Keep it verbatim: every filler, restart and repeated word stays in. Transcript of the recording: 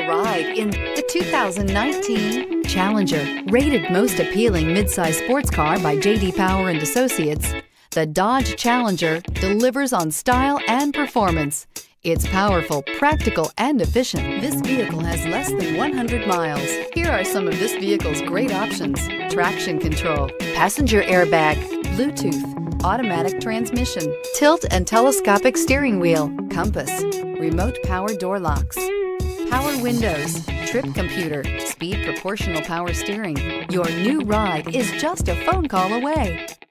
a ride in the two thousand nineteen Challenger. Rated most appealing midsize sports car by J D Power and Associates, the Dodge Challenger delivers on style and performance. It's powerful, practical, and efficient. This vehicle has less than one hundred miles. Here are some of this vehicle's great options: traction control, passenger airbag, Bluetooth, automatic transmission, tilt and telescopic steering wheel, compass, remote power door locks, power windows, trip computer, speed proportional power steering. Your new ride is just a phone call away.